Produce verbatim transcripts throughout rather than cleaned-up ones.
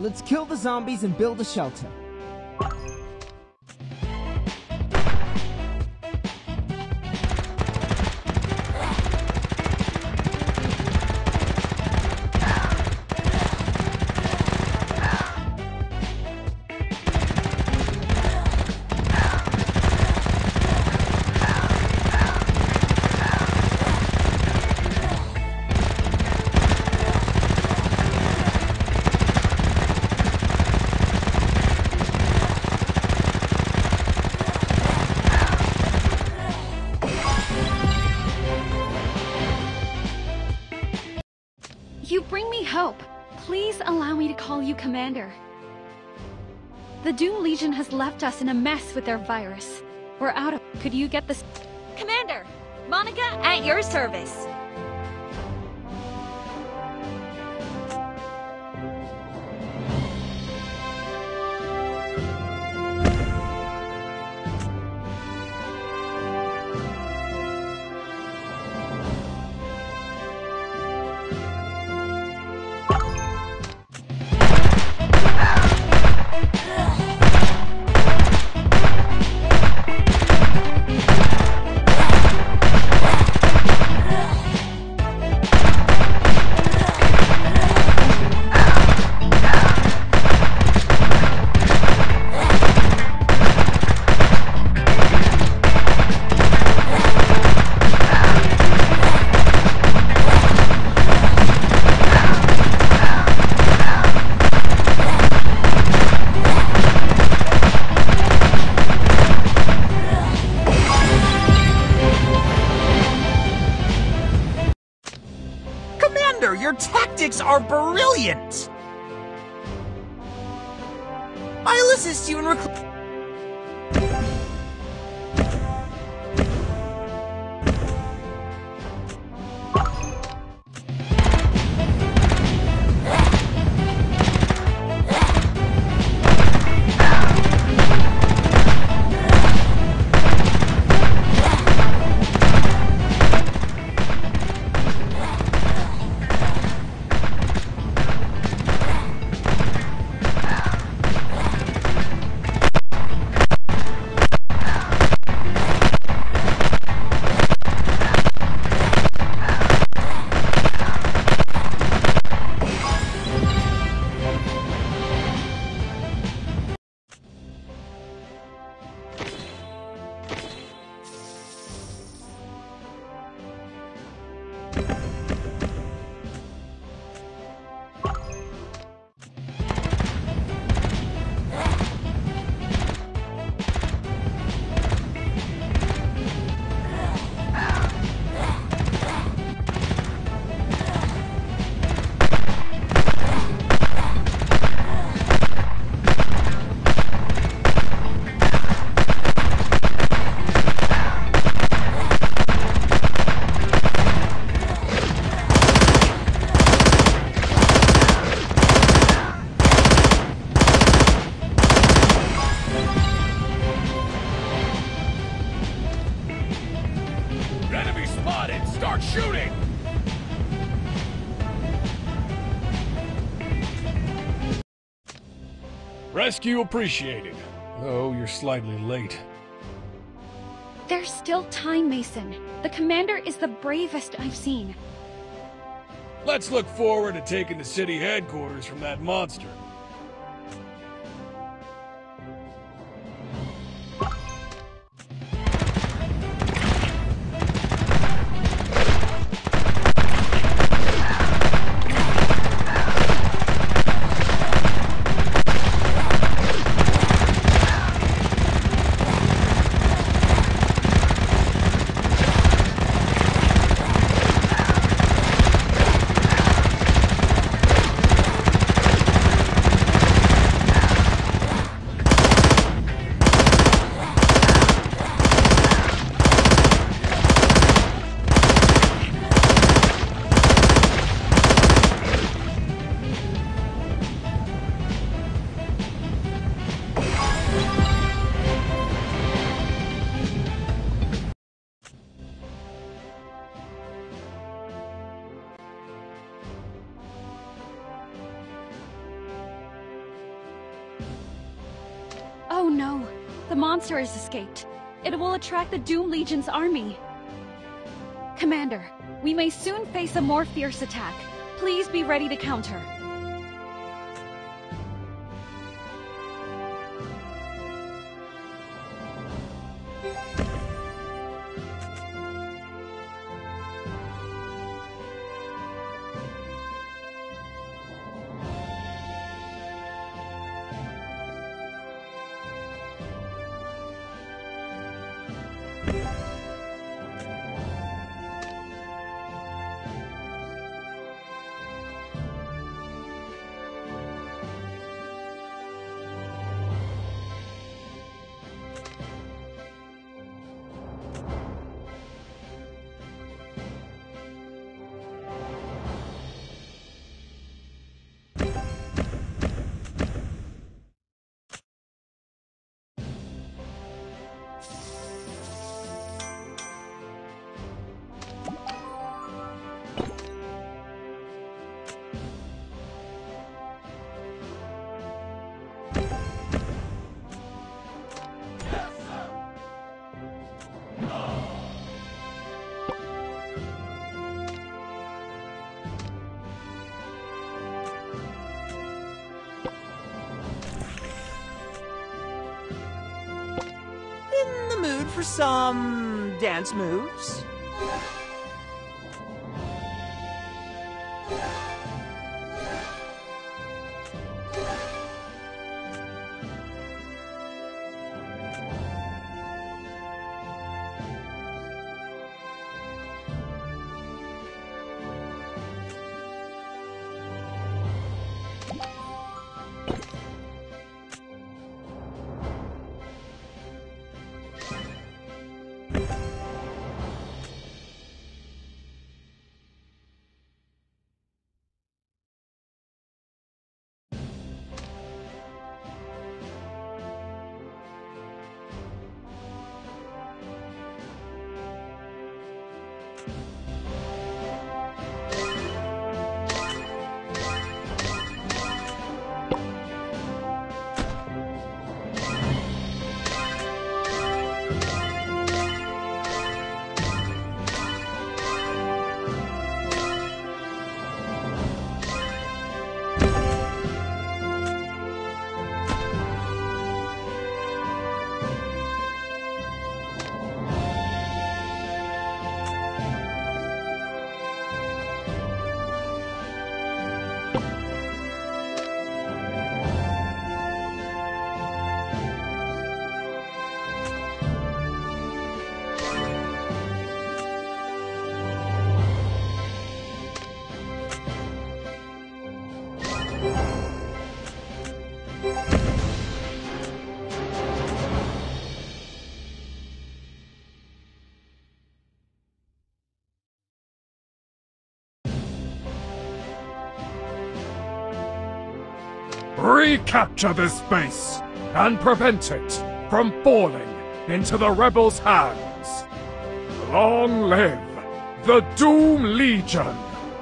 Let's kill the zombies and build a shelter. You bring me hope. Please allow me to call you Commander. The Doom Legion has left us in a mess with their virus. We're out of... Could you get this... Commander! Monica, at your service! Your tactics are brilliant! I'll assist you in rec- Start shooting! Rescue appreciated, though you're slightly late. There's still time, Mason. The Commander is the bravest I've seen. Let's look forward to taking the city headquarters from that monster. The monster has escaped. It will attract the Doom Legion's army. Commander, we may soon face a more fierce attack. Please be ready to counter. For some dance moves. Recapture this base and prevent it from falling into the rebels' hands. Long live the Doom Legion!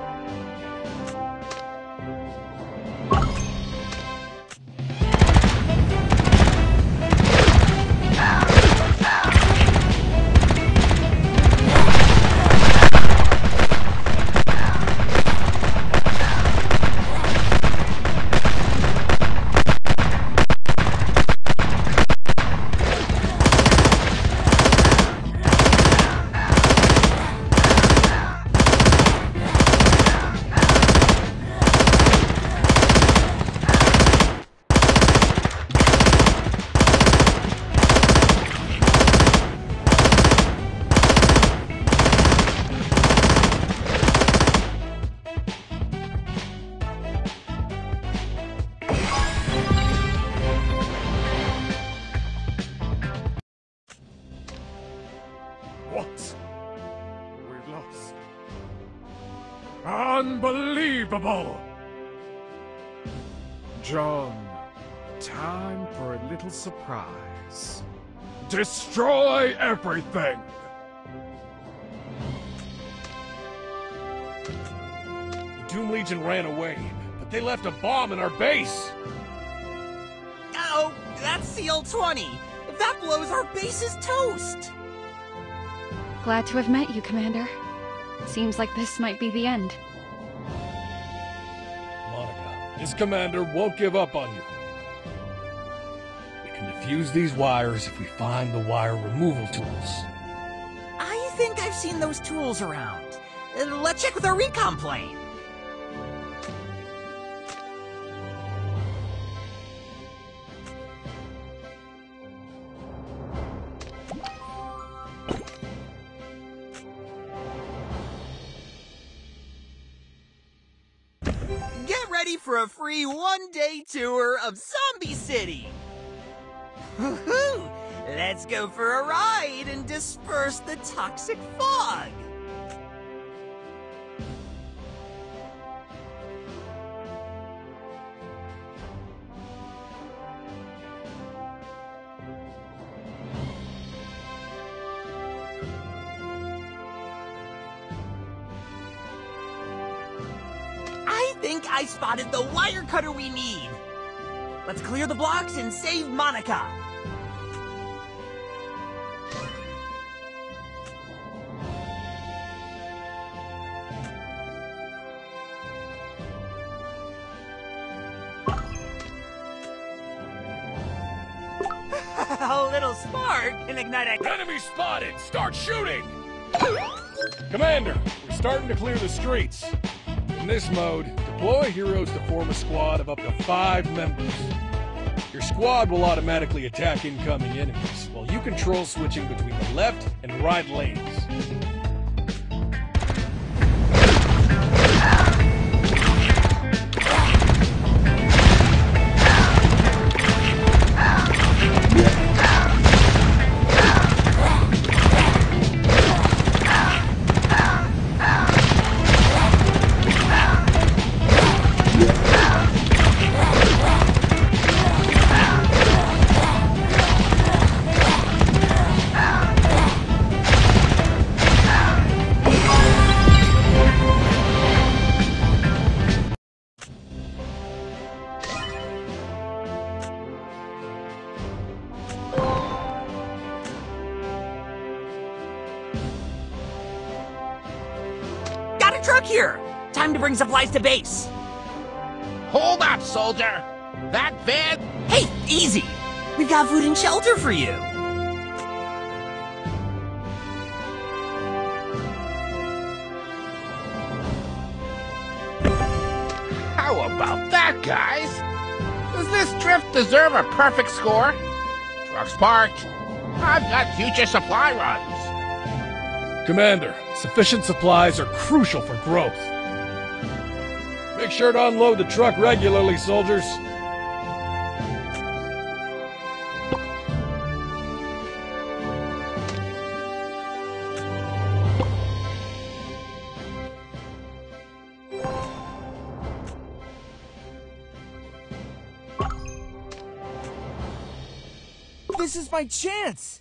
What? We've lost. Unbelievable! John, time for a little surprise. Destroy everything! The Doom Legion ran away, but they left a bomb in our base! Oh, that's C L twenty! If that Our base is toast! Glad to have met you, Commander. Seems like this might be the end. Monica, this commander won't give up on you. We can defuse these wires if we find the wire removal tools. I think I've seen those tools around. Uh, let's check with our recon plane. Get ready for a free one-day tour of Zombie City! Woohoo! Let's go for a ride and disperse the toxic fog! I think I spotted the wire cutter we need! Let's clear the blocks and save Monica! A little spark can ignite a— Enemy spotted! Start shooting! Commander, we're starting to clear the streets. In this mode, deploy heroes to form a squad of up to five members. Your squad will automatically attack incoming enemies, while you control switching between the left and right lanes. Truck here! Time to bring supplies to base! Hold up, soldier! That van— Hey, easy! We've got food and shelter for you! How about that, guys? Does this drift deserve a perfect score? Truck's parked. I've got future supply runs. Commander, sufficient supplies are crucial for growth. Make sure to unload the truck regularly, soldiers. This is my chance!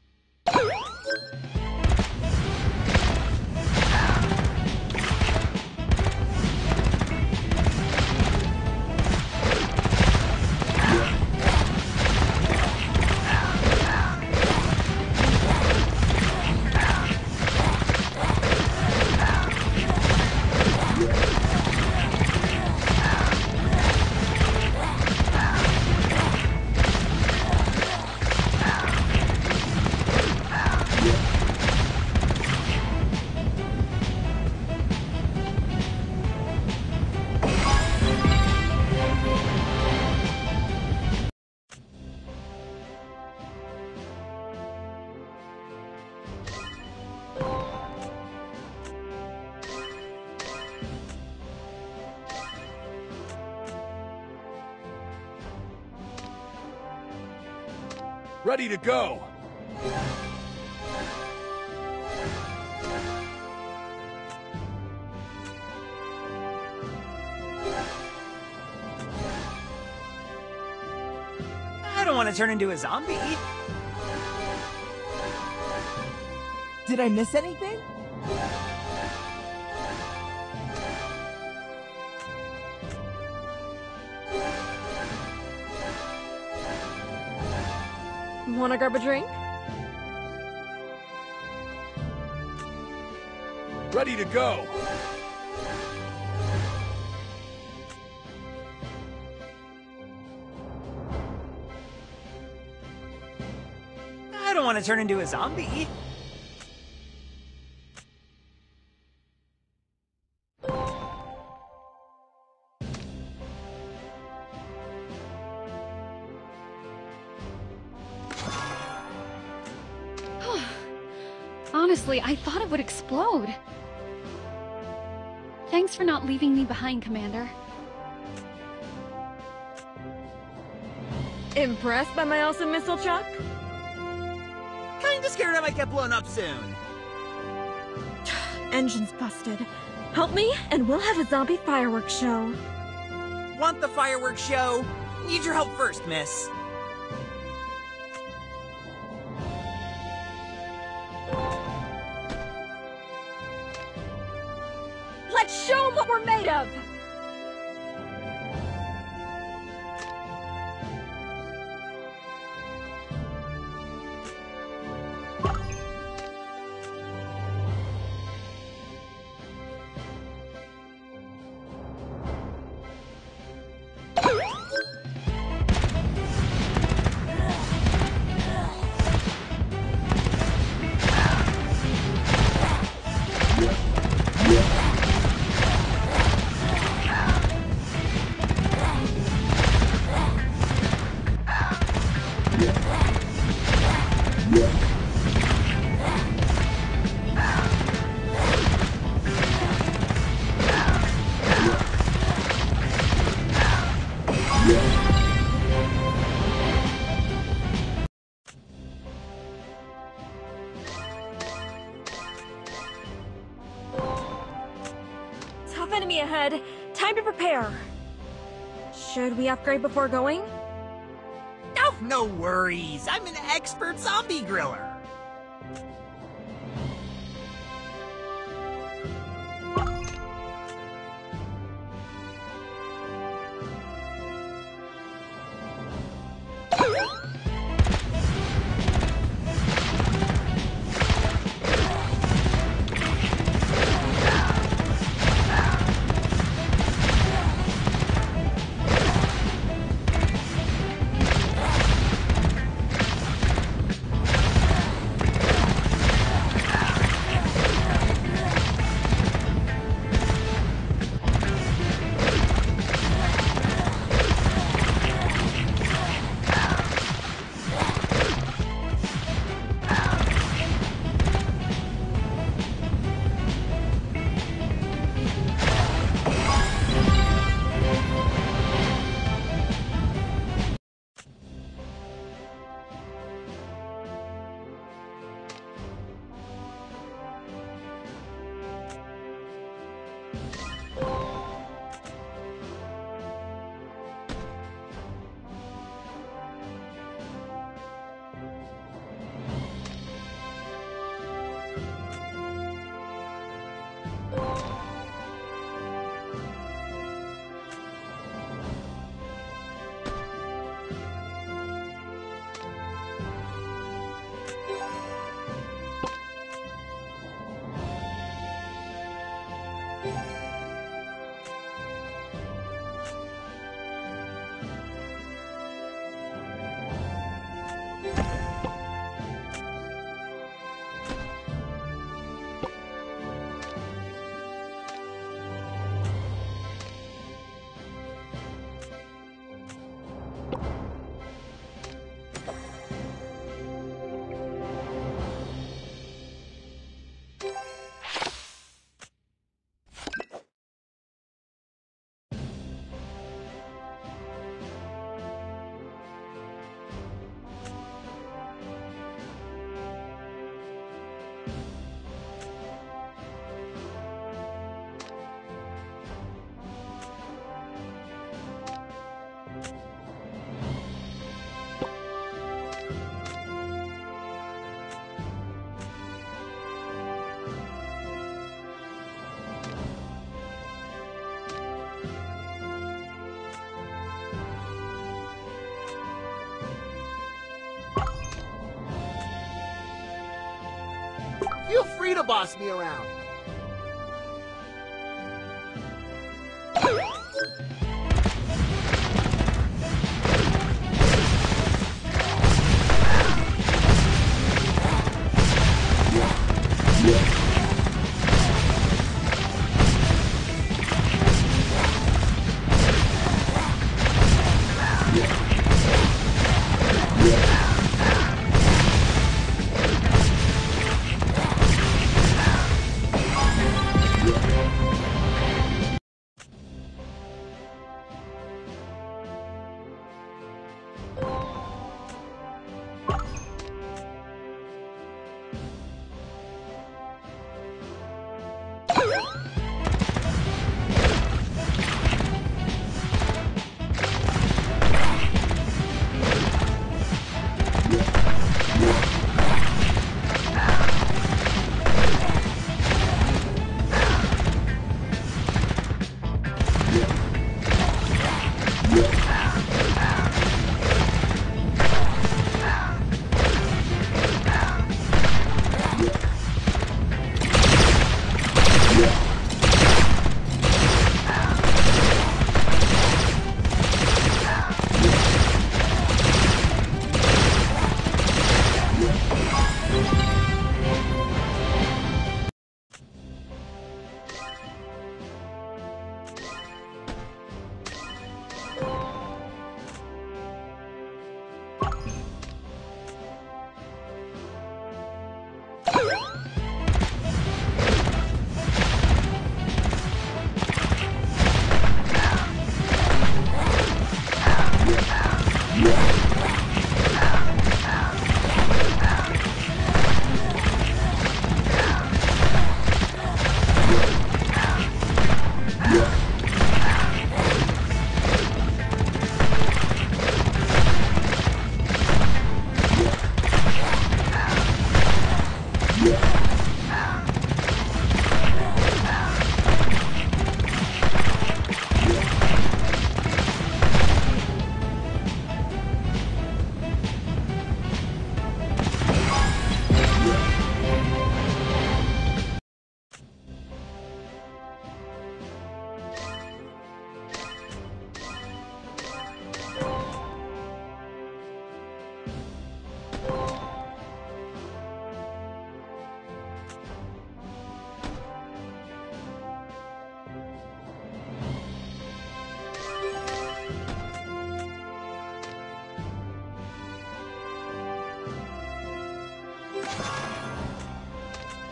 Ready to go! I don't want to turn into a zombie. Did I miss anything? Wanna grab a drink? Ready to go. I don't want to turn into a zombie. Honestly, I thought it would explode. Thanks for not leaving me behind, Commander. Impressed by my awesome missile, Chuck? Kinda scared I might get blown up soon. Engine's busted. Help me, and we'll have a zombie fireworks show. Want the fireworks show? Need your help first, miss. Let's show 'em what we're made of! Tough enemy ahead. Time to prepare. Should we upgrade before going? Oh, no worries. I'm an expert zombie griller. Feel free to boss me around.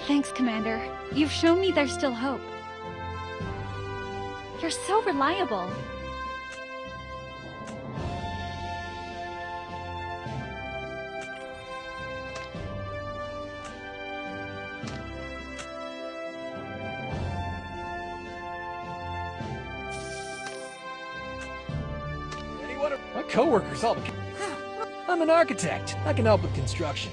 Thanks, Commander. You've shown me there's still hope. You're so reliable. Anyone? My coworkers all. I'm an architect. I can help with construction.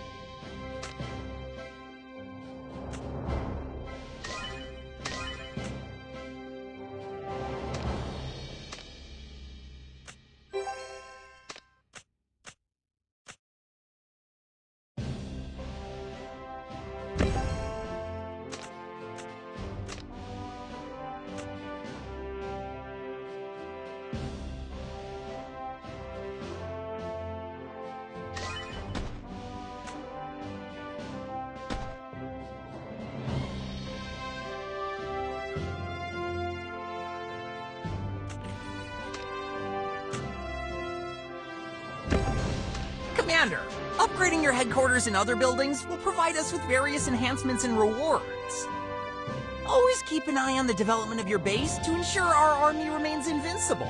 Commander, upgrading your headquarters and other buildings will provide us with various enhancements and rewards. Always keep an eye on the development of your base to ensure our army remains invincible.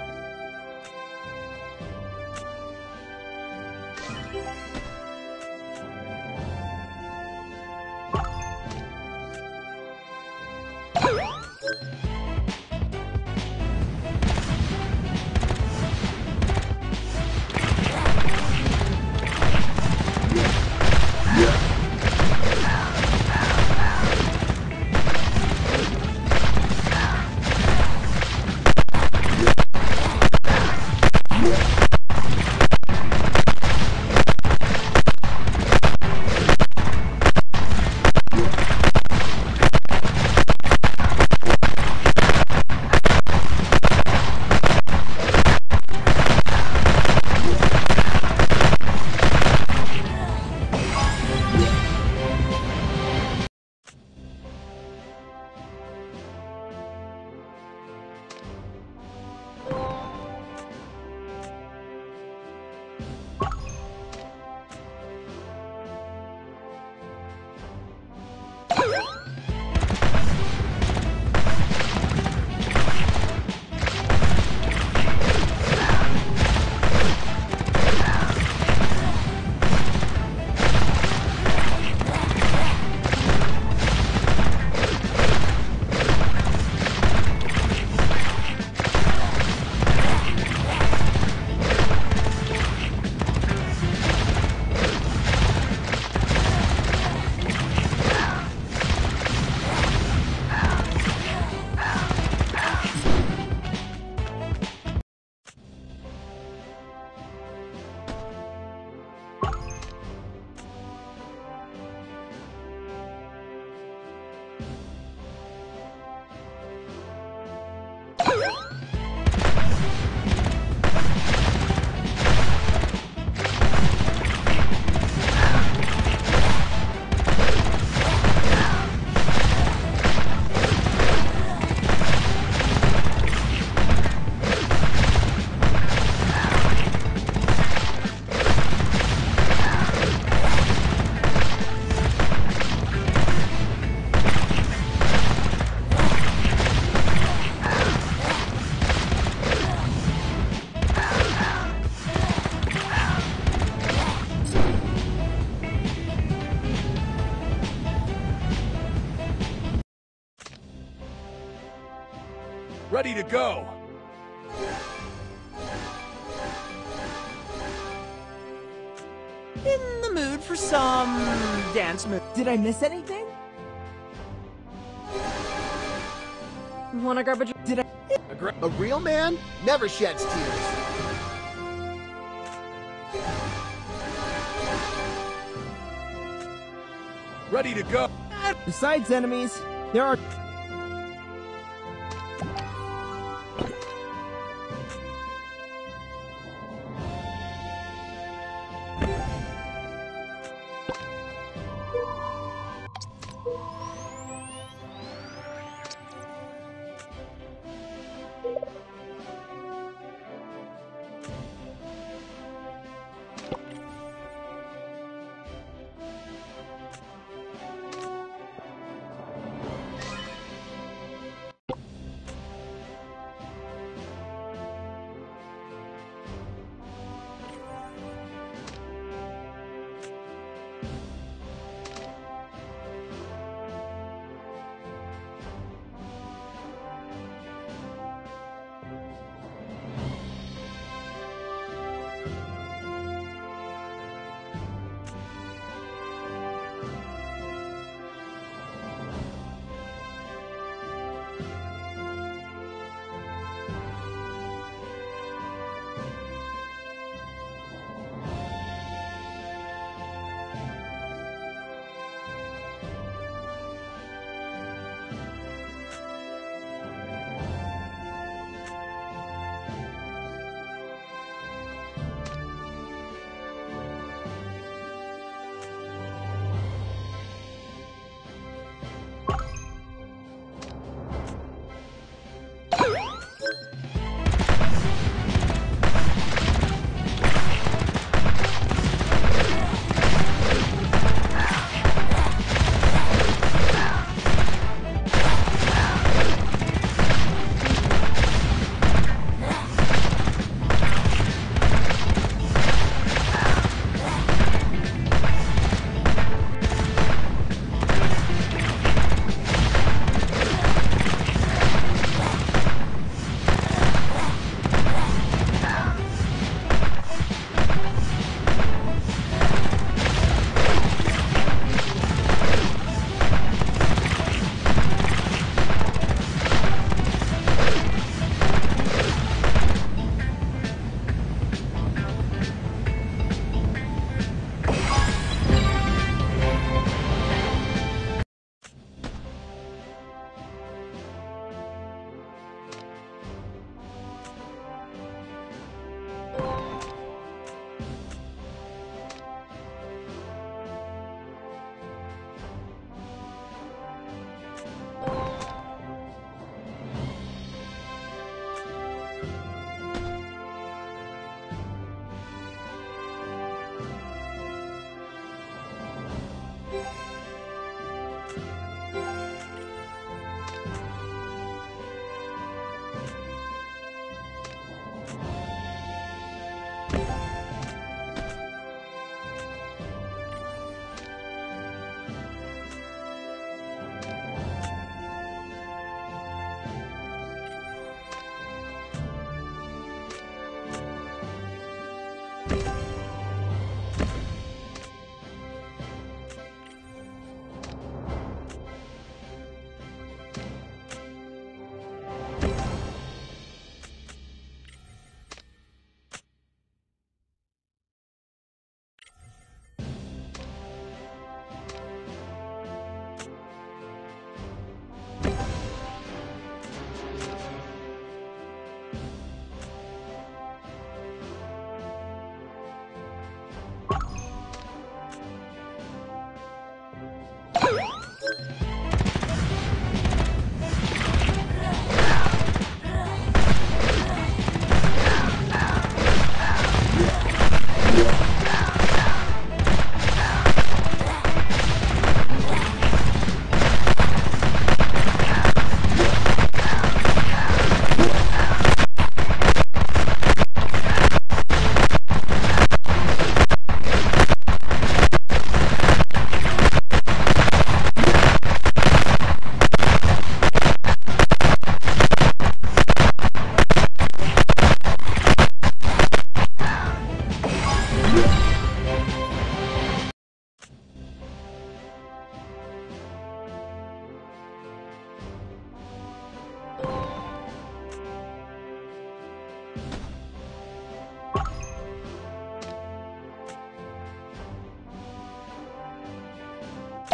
Ready to go. In the mood for some dance move. Did I miss anything? Wanna grab a drink? Did I? A real man never sheds tears. Ready to go. Besides enemies, there are...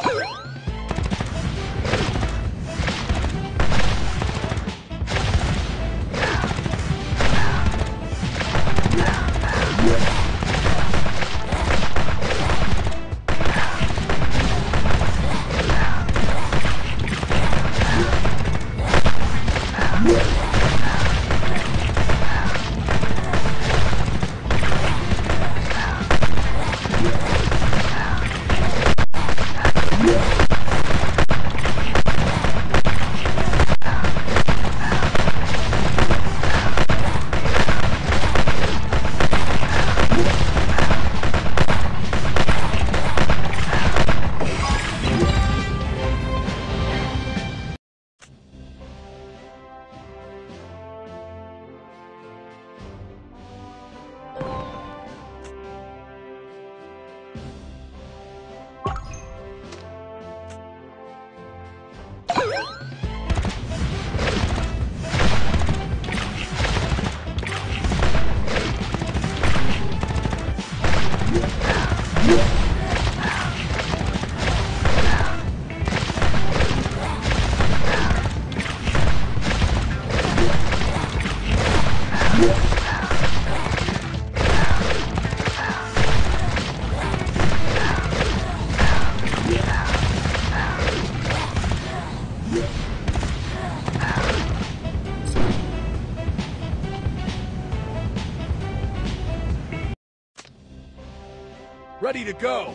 Ready to go.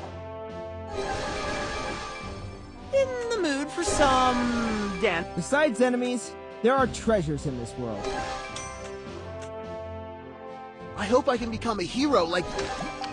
In the mood for some dance. Besides enemies, there are treasures in this world. I hope I can become a hero like...